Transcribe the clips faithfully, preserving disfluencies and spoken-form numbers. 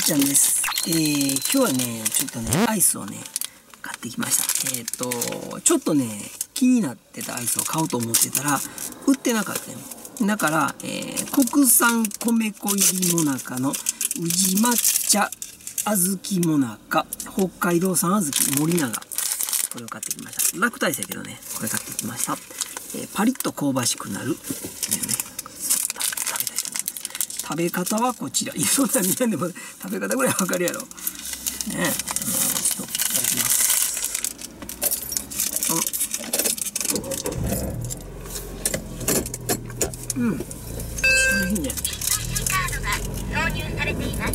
っちゃんです。えー、今日はね、ちょっとね、アイスをね、買ってきました。えっと、ちょっとね、気になってたアイスを買おうと思ってたら、売ってなかったよ。だから、えー、国産米粉入りもなかの宇治抹茶小豆もなか、北海道産小豆森永。これを買ってきました。楽大生やけどね、これ買ってきました。えー、パリッと香ばしくなる。ね、食べ方はこちら。いや、そんな見たんでも食べ方ぐらいわかるやろ。ねえ、あのちょっといただきます。うん。おいしいね。カードが投入されています。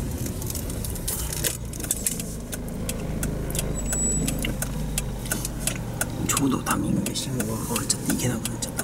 ちょうどタイミングで信号が変わっちゃっていけなくなっちゃった。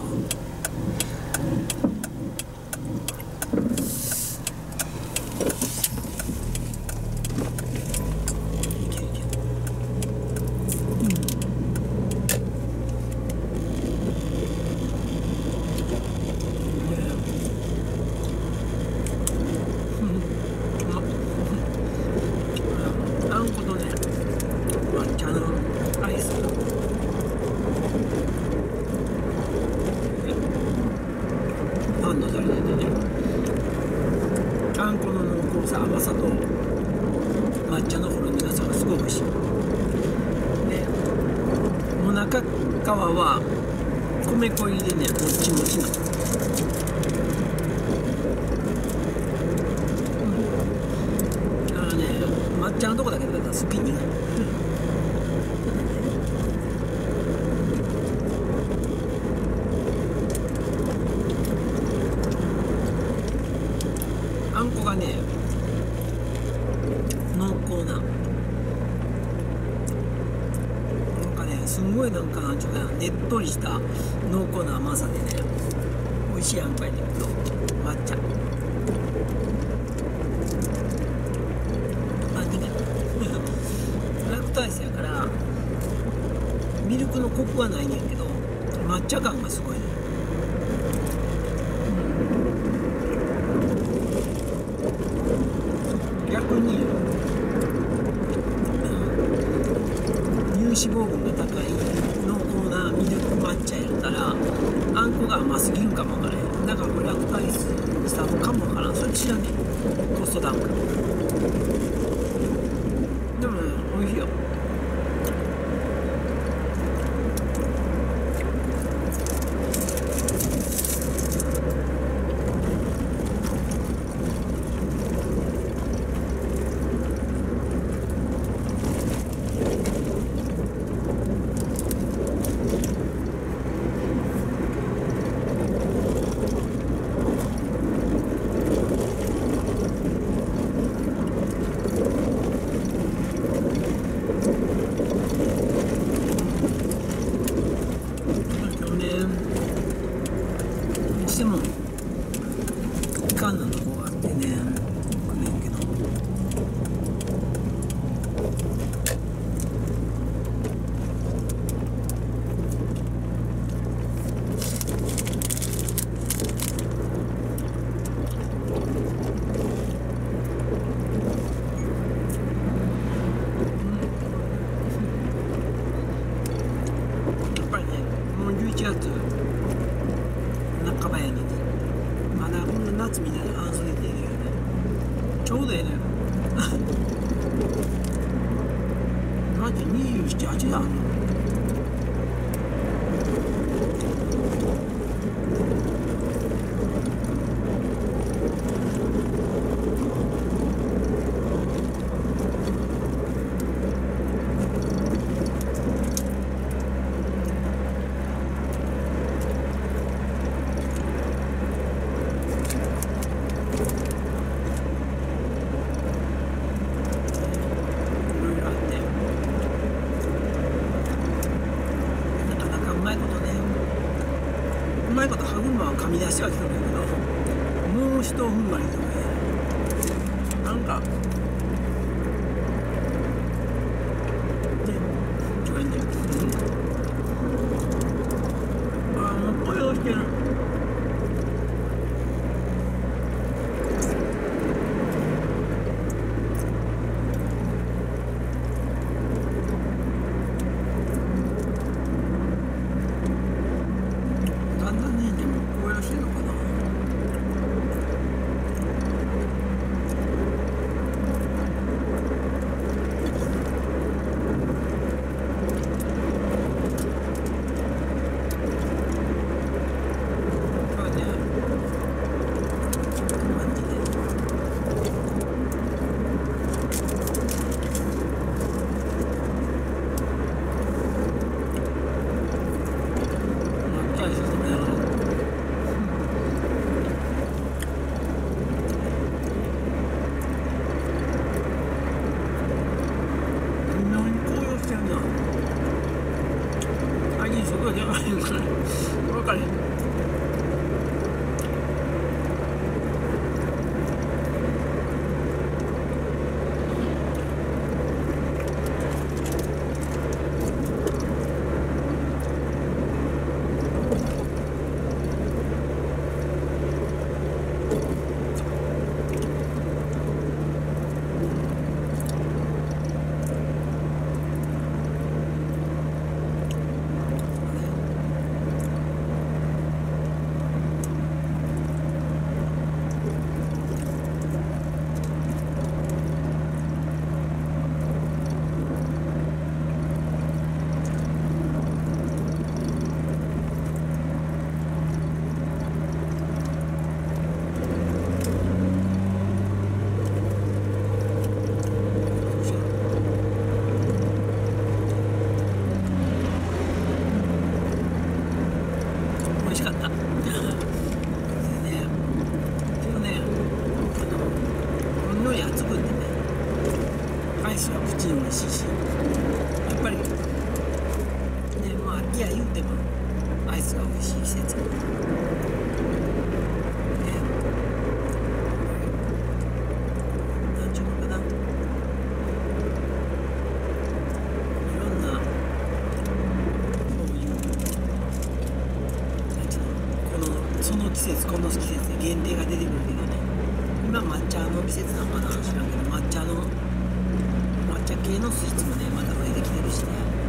あんこの濃厚さ、甘さと抹茶のほろ苦さがすごい美味しい。で、もなか皮は米粉入りでね、もっちもちなの。うん、あのね、抹茶のとこだけだったらスピンに。あんこがね、濃厚な、なんかね、すんごいなんかなんちゅうかな、ねっとりした濃厚な甘さでね、美味しいあんこやねんけど、抹茶。あ、苦い。楽大生やから、ミルクのコクはないねんけど、抹茶感がすごいね。逆に乳脂肪分が高い濃厚なミルク抹茶やったらあんこが甘すぎるかもわからへん。だからこれ楽大生したのかもわからん。それ知らんねん、コストダウンか。でもね、美味しいよ。でもカンナの方があってね、くねんけど、やっぱりね、もうじゅういちがつ半ばやのにまだこんな夏みたいな半袖でいいよね。ちょうどええのよ。マジにじゅうなな、はちだ。うまいこと歯車は噛み出してはきたんだけど、もう一踏ん張りとかね、なんかね、ちょいね、うん、ああ、もうこれをしてる。 抜群でね、アイスは口に美味しいし、やっぱりね、まあ秋や言うてもアイスが美味しい季節ね、なんちゅうのかな、いろんなこういうなんちゅうの、このその季節この季節で限定が出てくるけどね、今抹茶の季節なのかな知らんけど、抹茶の抹茶系のスイーツもねまた増えてきてるしね。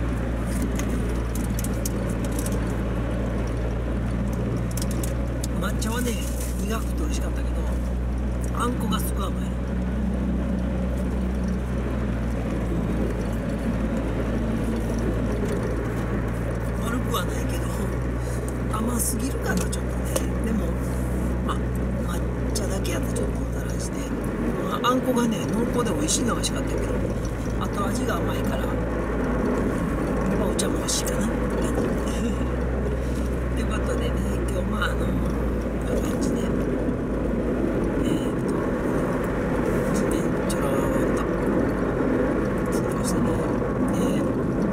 抹茶はね苦くて美味しかったけど、あんこがすごい甘い。悪くはないけど甘すぎるかなちょっとね。でもまあ抹茶だけやったらちょっともたらして、まあ、あんこがね濃厚で美味しいのは美味しかったけど、あと味が甘いから、まあ、お茶も美味しいかなって感じということでね、今日まああのこういう感じでえー、っとですねちょろーっとつきましたね。で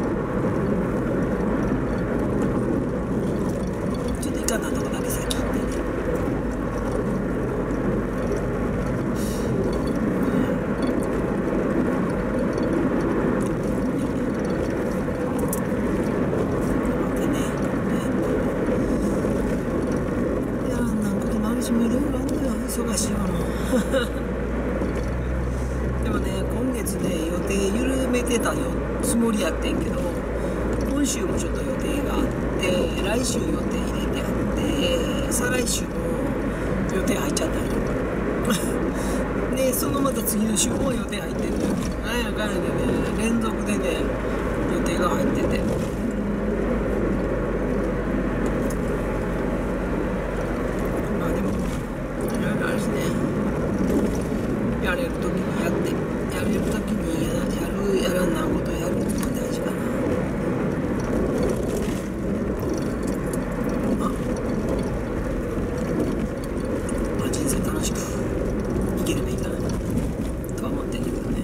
ちょっといかんなとこだけ先行ってね、忙しいわもでもね今月ね予定緩めてたよつもりやってんけど、今週もちょっと予定があって、来週予定入れてあって、再来週も予定入っちゃったんよでそのまた次の週も予定入ってるのよ。なんやかんやでね連続でね予定が入ってて、やれる時にやって、やれる時にやる、やらんなことやるのが大事かな。まあ、まあ、人生楽しく生きればいいかなとは思ってんだけどね。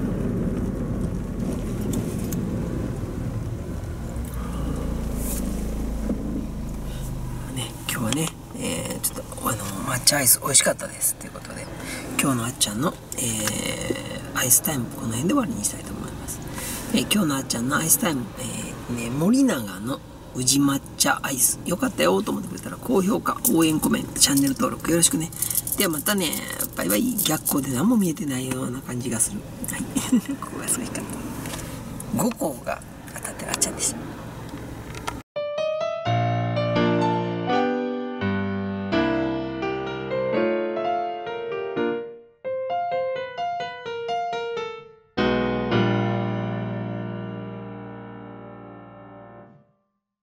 ね、今日はね、えー、ちょっとあの抹茶アイス美味しかったですということで、今日のあっちゃんの、えー、アイスタイムこの辺で終わりにしたいと思います。えー、今日のあっちゃんのアイスタイム、えーね、森永の宇治抹茶アイスよかったよと思ってくれたら高評価、応援コメント、チャンネル登録よろしくね。ではまたね、バイバイ。逆光で何も見えてないような感じがする。はいここがすごいかった。ごこうが当たってるあっちゃんでした。